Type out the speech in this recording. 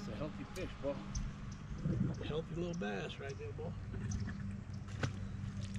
That's a healthy fish, boy. Healthy little bass right there, boy.